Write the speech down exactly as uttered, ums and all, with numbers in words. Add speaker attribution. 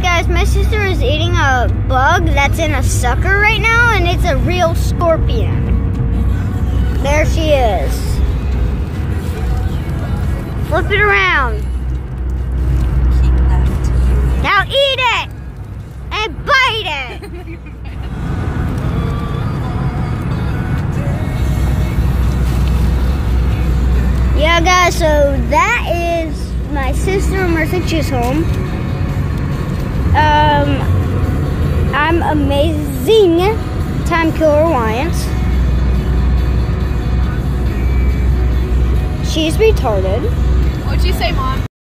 Speaker 1: guys, my sister is eating a bug that's in a sucker right now, and it's a real scorpion. There she is. Flip it around.
Speaker 2: Keep that.
Speaker 1: Now eat it! And bite it! Yeah, guys, so that is my sister Martha. She's home. Um, I'm amazing time killer Wyant. She's retarded.
Speaker 2: What'd you say, Mom?